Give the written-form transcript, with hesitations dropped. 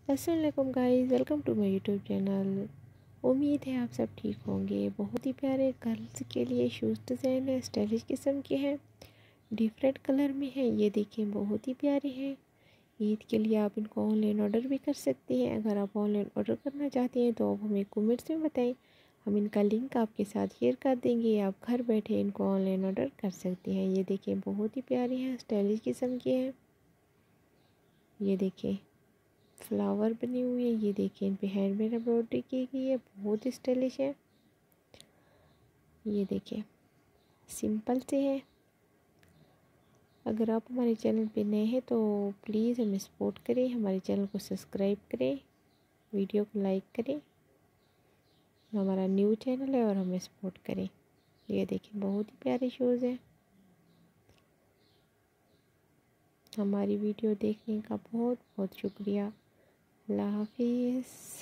अस्सलाम वालेकुम guys, welcome to my YouTube channel. उम्मीद है आप सब ठीक होंगे। बहुत ही प्यारे गर्ल्स के लिए शूज़ डिज़ाइन है, स्टाइलिश किस्म के हैं, डिफरेंट कलर में है। ये देखें, बहुत ही प्यारे हैं। ईद के लिए आप इनको ऑनलाइन ऑर्डर भी कर सकते हैं। अगर आप ऑनलाइन ऑर्डर करना चाहते हैं तो आप हमें कमेंट्स में बताएं, हम इनका लिंक आपके साथ शेयर कर देंगे। आप घर बैठे इनको ऑनलाइन ऑर्डर कर सकते हैं। ये देखें, बहुत ही प्यारे हैं, स्टाइलिश किस्म के हैं। ये देखें, फ्लावर बने हुए हैं। ये देखिए, इन पे हैंडमेड एम्ब्रॉयडरी की गई है, बहुत स्टाइलिश है। ये देखिए, सिंपल से है। अगर आप हमारे चैनल पे नए हैं तो प्लीज़ हमें सपोर्ट करें, हमारे चैनल को सब्सक्राइब करें, वीडियो को लाइक करें। हमारा न्यू चैनल है और हमें सपोर्ट करें। ये देखिए, बहुत ही प्यारे शूज़ हैं। हमारी वीडियो देखने का बहुत बहुत शुक्रिया। अल्लाह हाफिज़।